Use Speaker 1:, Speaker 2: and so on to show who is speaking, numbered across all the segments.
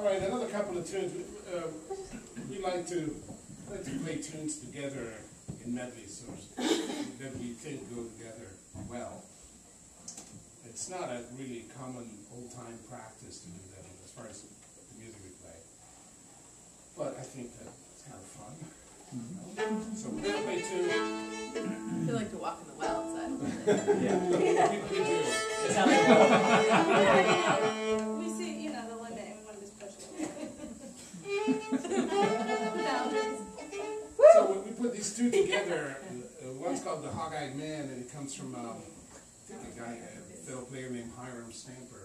Speaker 1: All right, another couple of tunes. We like to play tunes together in medleys that we think go together well. It's not a really common old-time practice to do that as far as the music we play. But I think that it's kind of fun. So we're going to play tunes.
Speaker 2: I feel like to walk in the wild side.
Speaker 1: Yeah. We do.
Speaker 2: It's how they walk.
Speaker 3: We see, you know, the limit and we want to just push it.
Speaker 1: So we put these two together. One's called the Hog-Eyed Man, and it comes from I think a guy, a fiddle player named Hiram Stamper.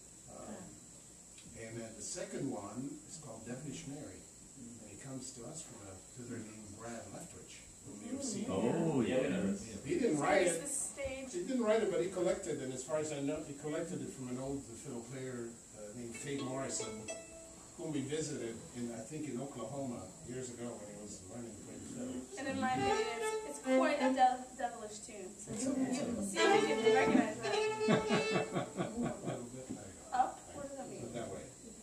Speaker 1: And the second one is called Devilish, and he comes to us from a fiddler named Brad Leftwich, whom you've seen.
Speaker 4: Oh, yeah.
Speaker 1: He didn't write it.
Speaker 3: Stage.
Speaker 1: He didn't write it, but he collected, and as far as I know, he collected it from an old fiddle player named Fade Morrison, whom we visited in, I think, in Oklahoma years ago when he was learning to play the fiddle.
Speaker 3: And in my opinion, it's quite a devilish tune. So you see if you can recognize that.
Speaker 1: A little bit like
Speaker 3: Up? What does that mean?
Speaker 1: Put that way.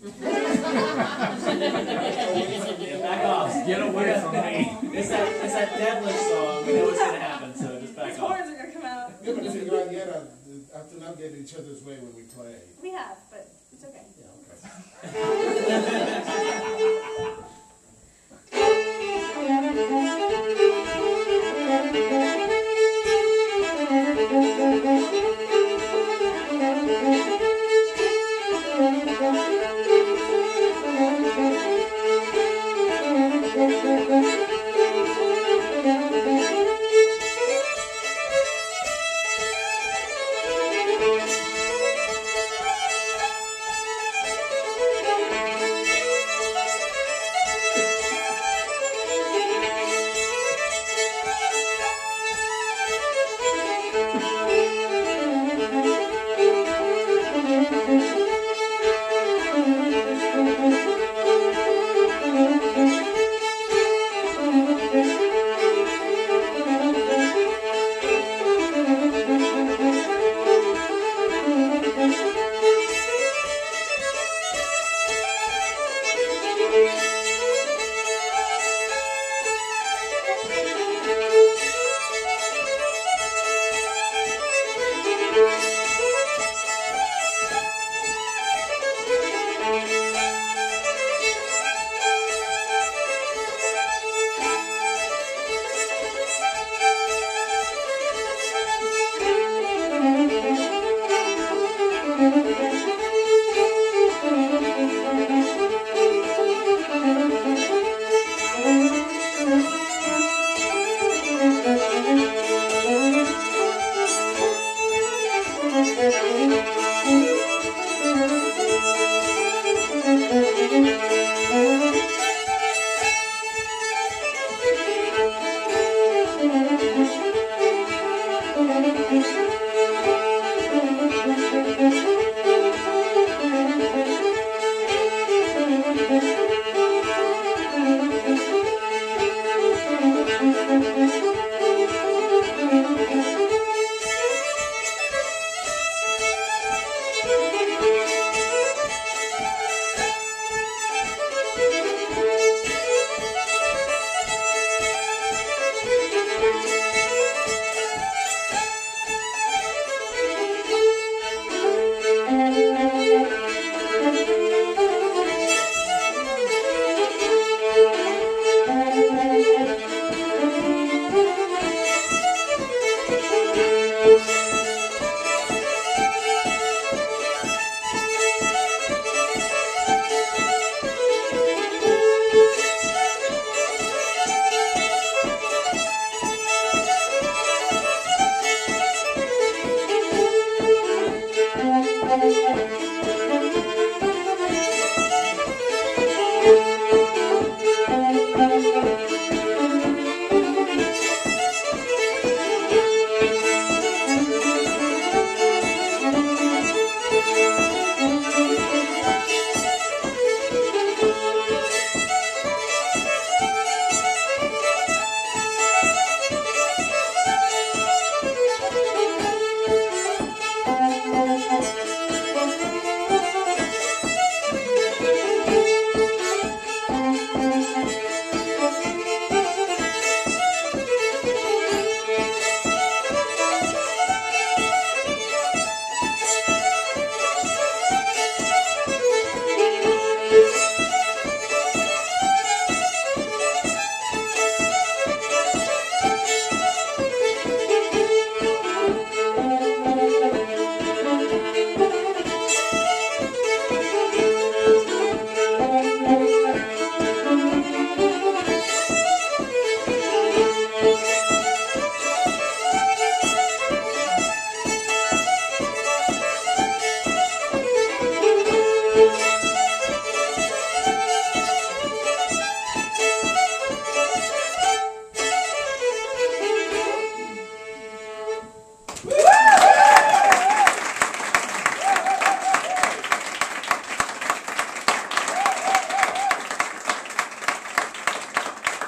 Speaker 4: Yeah, back off. Get away from me. It's that devilish song. We know what's going to happen, so just back
Speaker 3: His
Speaker 4: off.
Speaker 3: horns are going to come out.
Speaker 1: We haven't figured out yet how to not get in each other's way when we play.
Speaker 3: We have.